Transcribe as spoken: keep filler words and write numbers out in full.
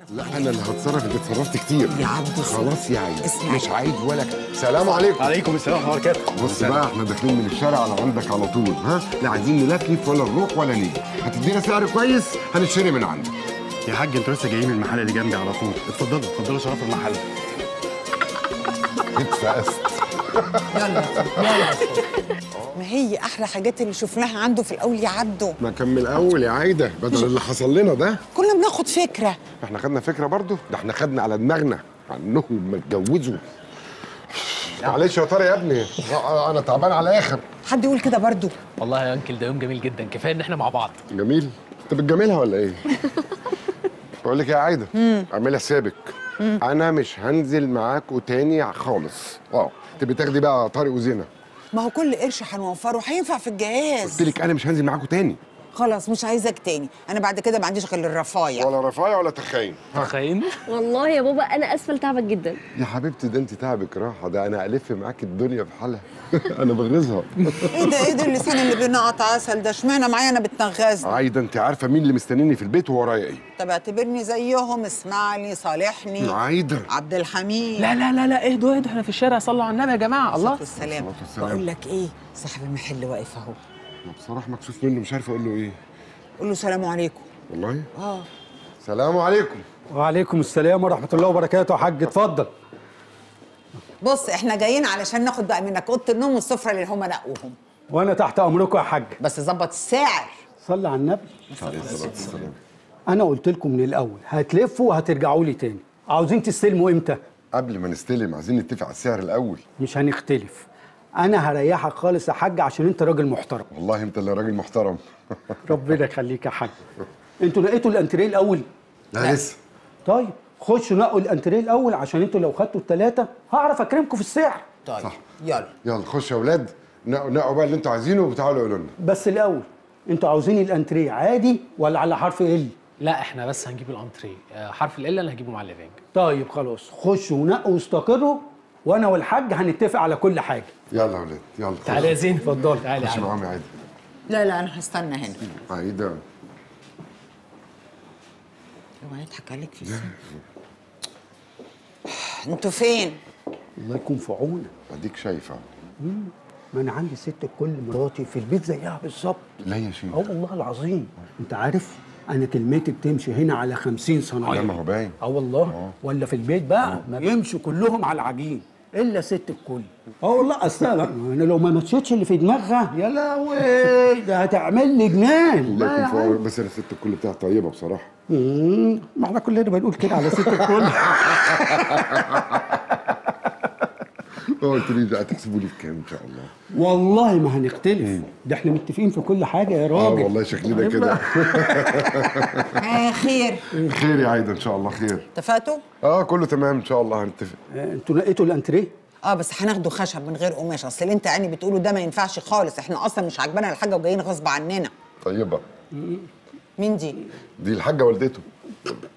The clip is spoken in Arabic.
لا انا اللي هتصرف، انت اتصرفت كتير يا عبد خلاص يا عيد. اسمع. مش عيد ولا سلام عليكم. عليكم السلام ورحمه الله وبركاته. بص بقى احنا داخلين من الشارع على عندك على طول، ها لا عايزين نلفلف ولا نروح ولا نيجي. هتدينا سعر كويس هنشتري من عندك. يا حاج انتوا لسه جايين من المحل اللي جنبي على طول، اتفضلوا اتفضلوا شرف المحل. اتفقست. يلا يلا. ما هي احلى حاجات اللي شفناها عنده في الاول يعدوا. ما كان من الاول يا عايده بدل اللي حصل لنا ده. كنا بناخد فكره. احنا خدنا فكره برضو، ده احنا خدنا على دماغنا عنهم ما اتجوزوا. معلش يا طارق يا ابني انا تعبان على الاخر. حد يقول كده برضو؟ والله يا انكل ده يوم جميل جدا، كفايه ان احنا مع بعض. جميل؟ انت بتجاملها ولا ايه؟ بقول لك يا عايده اعملي حسابك، انا مش هنزل معاكوا تاني خالص. اه تبقي تاخدي بقى طارق وزينه. ما هو كل قرش هنوفره هينفع في الجهاز. قلت لك انا مش هنزل معاكوا تاني. خلاص مش عايزك تاني، انا بعد كده ما عنديش غير الرفايع. ولا رفايع ولا تخاين. تخين؟ والله يا بابا انا اسفه لتعبك جدا. يا حبيبتي ده انت تعبك راحه، ده انا الف معاك الدنيا بحالها. انا بغرزها. ايه ده ايه ده اللسان اللي بينقط عسل ده؟ اشمعنى معايا انا بتنغزني؟ عايده انت عارفه مين اللي مستنيني في البيت وورايا ايه؟ طب اعتبرني زيهم، اسمعني صالحني. عايده عبد الحميد. لا لا لا لا اهدوا اهدوا، احنا في الشارع، صلوا على النبي يا جماعه. الله والسلام. والسلام. بقول لك ايه، صاحب المحل واقف اهو. بصراحه مكسوف منه مش عارف اقول له ايه. قول له سلام عليكم. والله؟ اه سلام عليكم. وعليكم السلام ورحمة الله وبركاته. يا حاج اتفضل. بص احنا جايين علشان ناخد بقى منك اوضه النوم والسفره اللي هم نقوهم. وانا تحت امركم يا حاج. بس ظبط السعر. صلي على النبي. عليه الصلاه والسلام. انا قلت لكم من الاول هتلفوا وهترجعوا لي تاني. عاوزين تستلموا امتى؟ قبل ما نستلم عايزين نتفق على السعر الاول. مش هنختلف. انا هريحك خالص يا حاج عشان انت راجل محترم. والله انت اللي راجل محترم. ربنا يخليك يا حاج. انتوا لقيتوا الانتريه الاول؟ لا لسه. طيب خشوا نقوا الانتريه الاول عشان انتوا لو خدتوا الثلاثه هعرف اكرمكم في السعر. طيب صح. يلا يلا خشوا يا اولاد، نقوا نقوا بقى اللي انتوا عايزينه وتعالوا قولوا لنا. بس الاول انتوا عاوزين الانتريه عادي ولا على حرف ال؟ لا احنا بس هنجيب الانتريه، آه، حرف ال اللي هجيبه مع الليفينج. طيب خلاص خشوا ونقوا واستقروا وانا والحاج هنتفق على كل حاجه. يلا يا اولاد يلا. تعالى يا زين اتفضل. تعالى خش يا معاهم يا عايده. لا لا انا هستنى هنا. عايده اوعى يضحك عليك في السن. انتوا فين؟ الله يكون في عونك. اديك شايفه. ما انا عندي ست الكل مراتي في البيت زيها بالظبط. لا يا شيخ. اه والله العظيم. انت عارف انا كلمتي بتمشي هنا على خمسين صنايعي. لا ما هو باين. اه والله. أوه. ولا في البيت بقى ما بيمشوا كلهم على العجين الا ست الكل. اه والله اصل انا لو ما مشيتش اللي في دماغها يا لهوي ده هتعمل لي جنان. الله يكون في عونك، بس انا الست الكل بتاعتي طيبه بصراحه. امم ما احنا كلنا بنقول كده على ست الكل. ما قلتليش هتحسبوا لي في كام ان شاء الله؟ والله ما هنختلف، ده احنا متفقين في كل حاجه يا راجل. اه والله شكلنا كده. آه خير. خير يا عايده ان شاء الله خير. اتفقتوا؟ اه كله تمام ان شاء الله هنتفق. آه، انتوا لقيتوا الانتريه؟ اه بس هناخده خشب من غير قماش، اصل اللي انت يعني بتقوله ده ما ينفعش خالص، احنا اصلا مش عاجبانا الحاجه وجايين غصب عننا. طيبه. مين دي؟ دي الحاجه والدته.